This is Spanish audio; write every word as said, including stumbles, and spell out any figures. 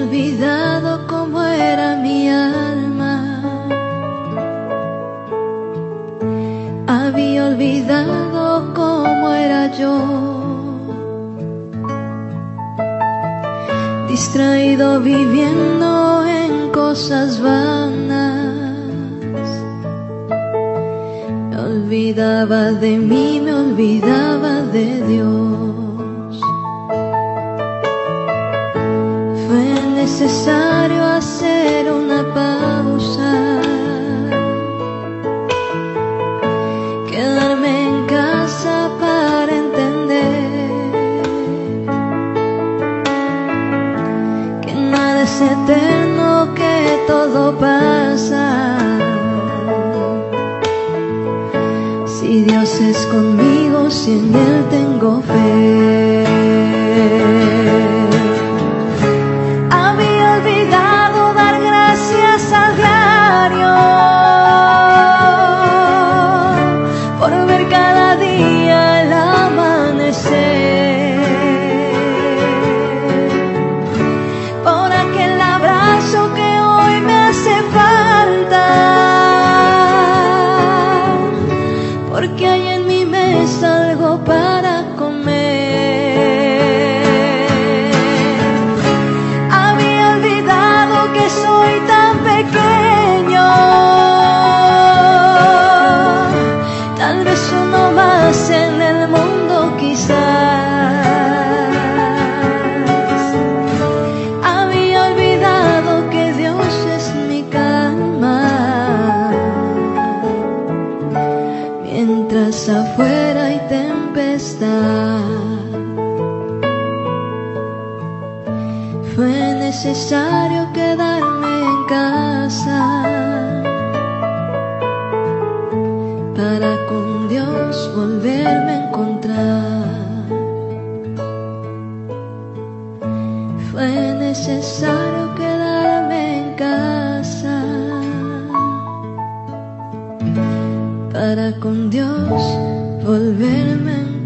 olvidado cómo era mi alma, había olvidado cómo era yo, distraído viviendo en cosas vanas. Me olvidaba de mí, me olvidaba de Dios. Fue necesario hacer una pausa, quedarme en casa para entender que nada es eterno, que todo pasa. Si Dios es conmigo, si en Él tengo fe. Había olvidado dar gracias a diario por ver cada día el amanecer, por aquel abrazo que hoy me hace falta, porque hay en mi mesa algo para comer. Había olvidado que soy tan pequeño, tal vez uno más en el mundo quizás. Había olvidado que Dios es mi calma, mientras afuera hay tempestad. Fue necesario quedarme en casa para con Dios volverme a encontrar. Fue necesario quedarme en casa para con Dios volverme a encontrar.